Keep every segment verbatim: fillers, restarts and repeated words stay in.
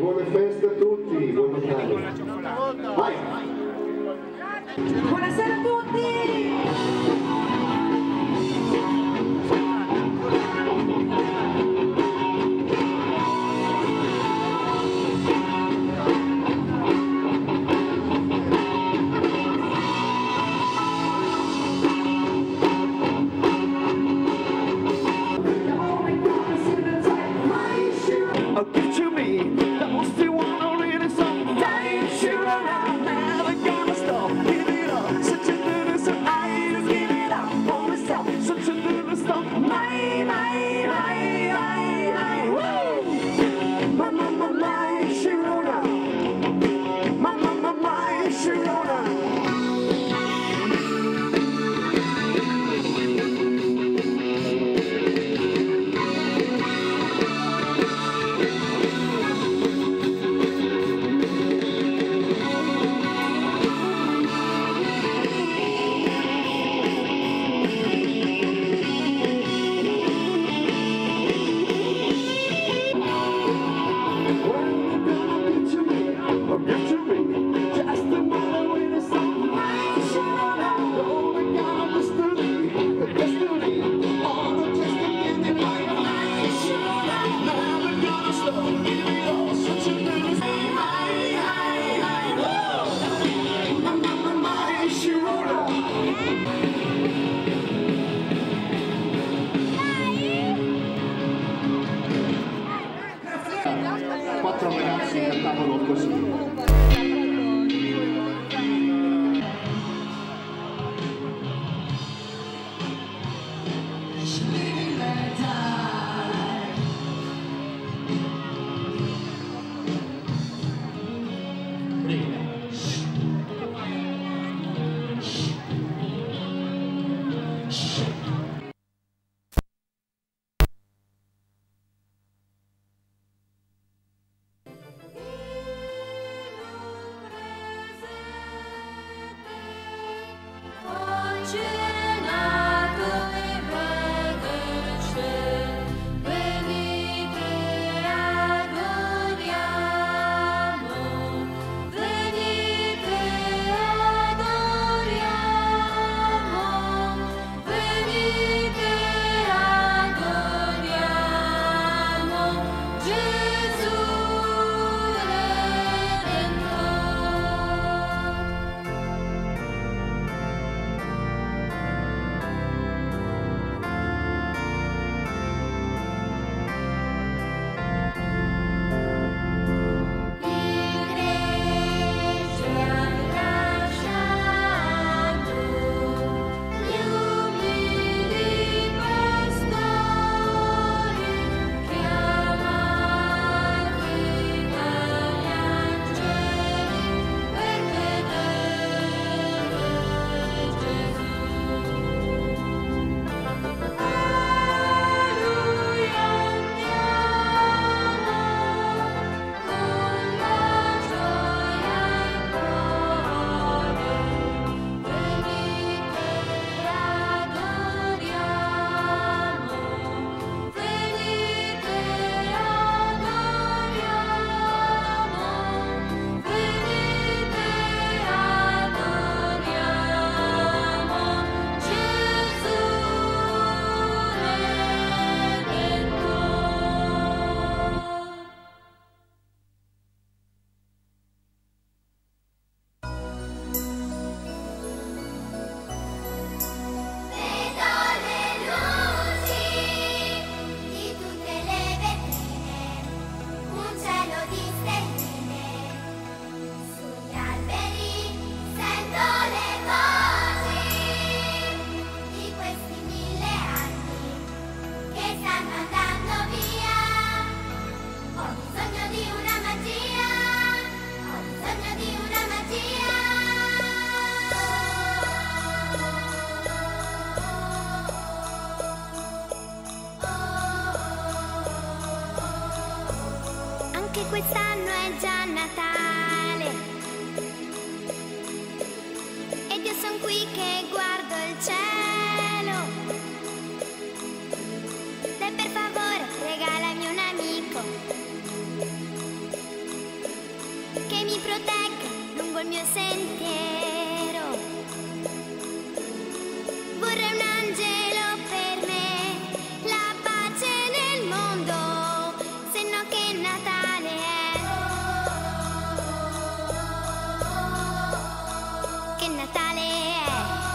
buone feste a tutti, buon Natale. Vai! Buonasera a tutti! Quattro ragazzi cantavano così. Anche quest'anno è già Natale ed io son qui che guardo il cielo. Dai, per favore, regalami un amico che mi protegga lungo il mio sentiero. Vorrei un angelo per me, la pace nel mondo, se no che Natale è. Che Natale è.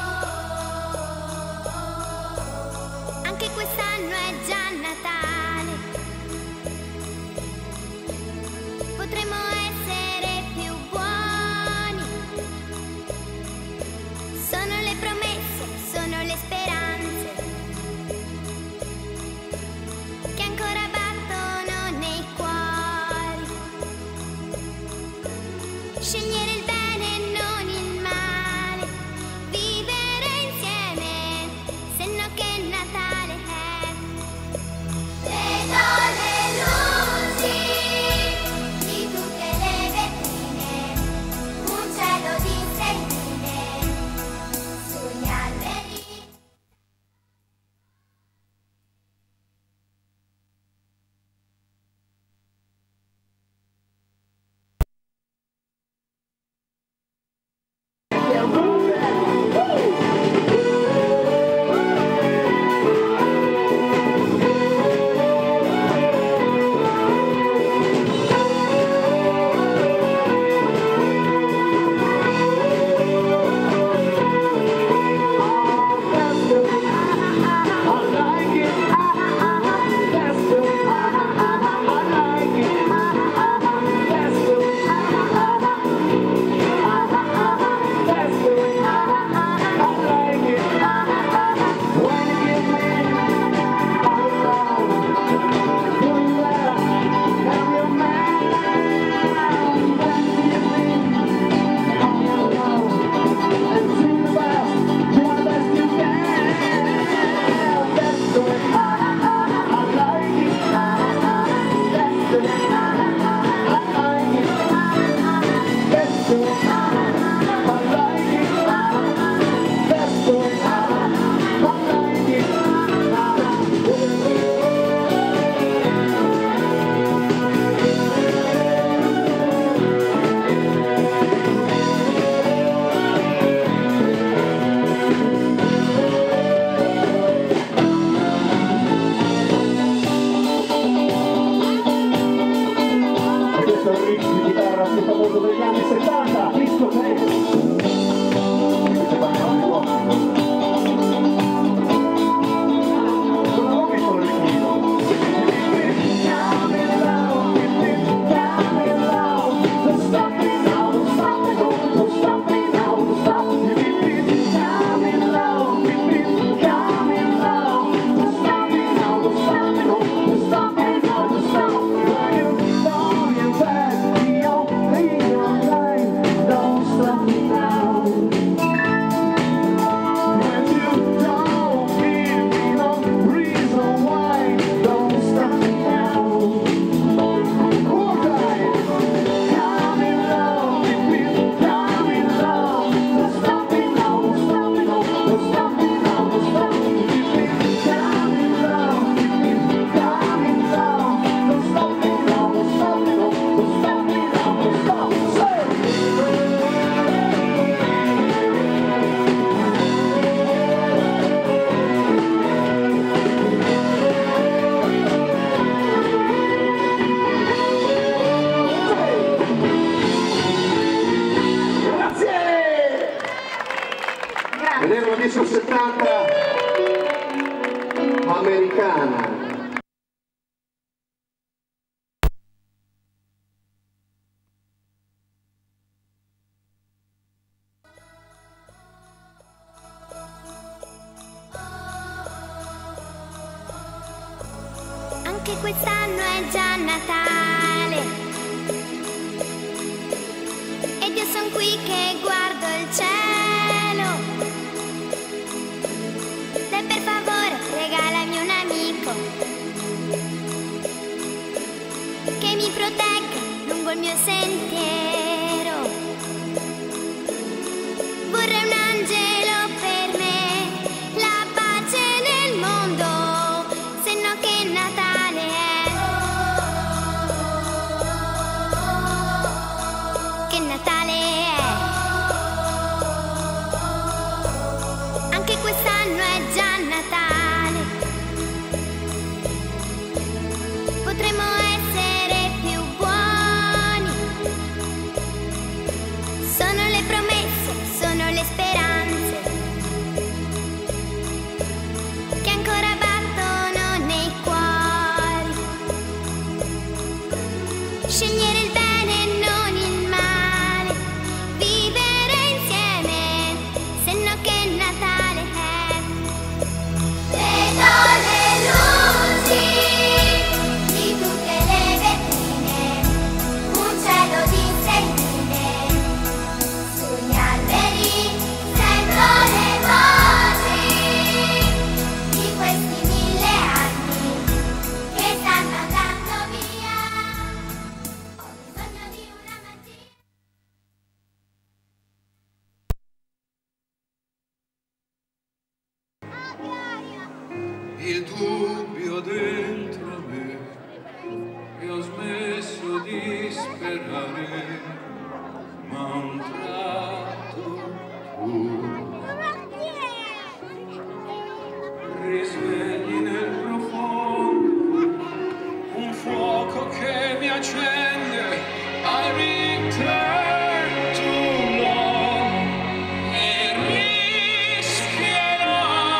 Anche quest'anno è già Natale. Potremmo essere più buoni. Sono le promesse, sono le speranze che ancora battono nei cuori. Scegliere il bene e non il male, vivere insieme, se no che Natale è. Vedo le luci di tutte le vetrine, un cielo di stelline sugli alberi. Vediamo la disco settanta americana. Anche quest'anno è già Natale ed io son qui che guardo il cielo. Dai, per favore, regalami un amico che mi protegga lungo il mio sentiero. Vorrei un angelo per me, la pace nel mondo, se no che Natale è. scegliere il bene e non il male, vivere insieme, se no che Natale è. Vedo le luci di tutte le vetrine, un cielo di stelline, sugli alberi sento le voci di questi mille anni che stanno andando via. Ho bisogno di una magia. Il dubbio dentro me e ho smesso di sperare, ma a un tratto tu risvegli nel profondo un fuoco che mi accende. I return to love e rischierò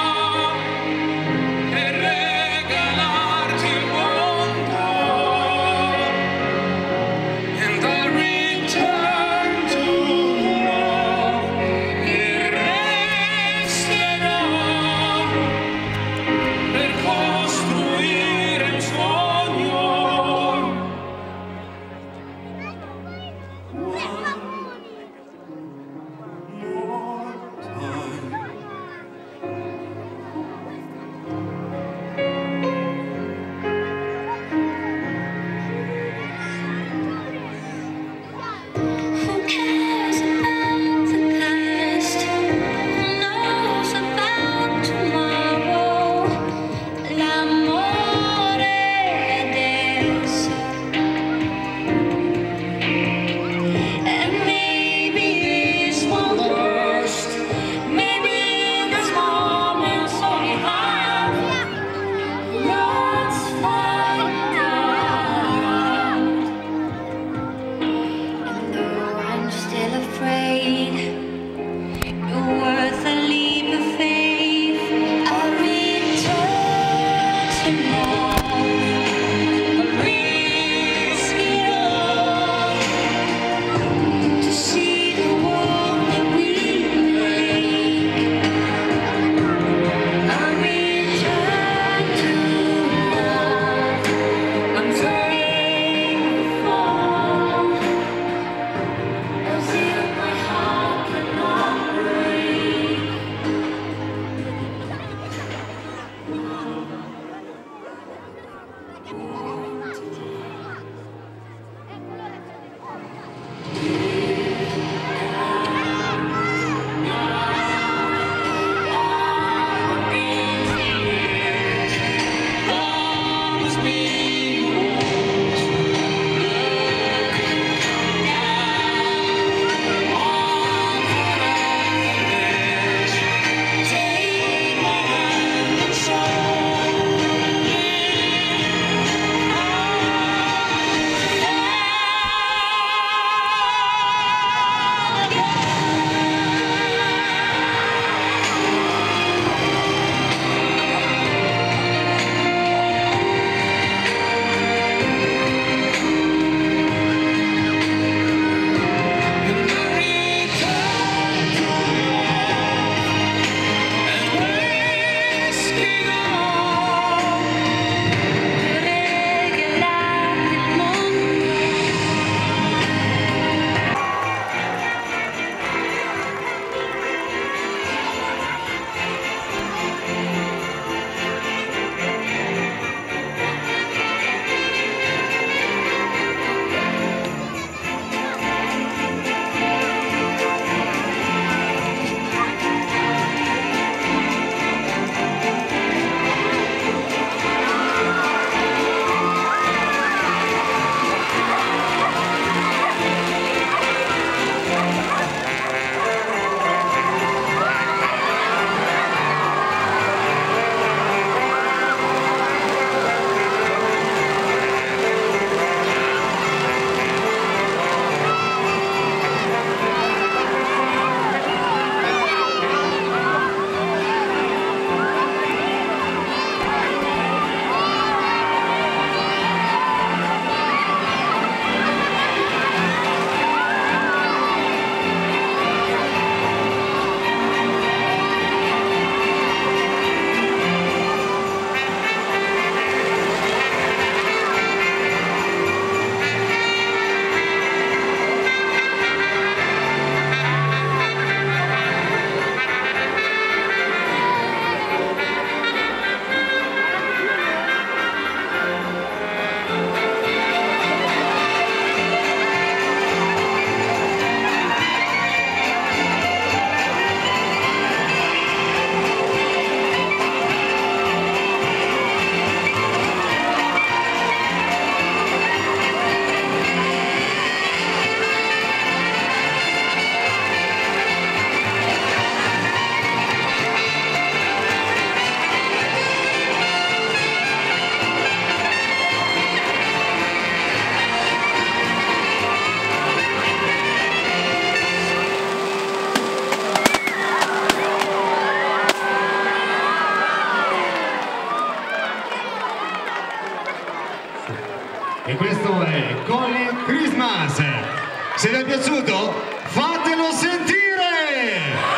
per regalarti il mondo. And I return to love e resterò per costruire un sogno. questo è Calling Christmas. Se vi è piaciuto, fatelo sentire!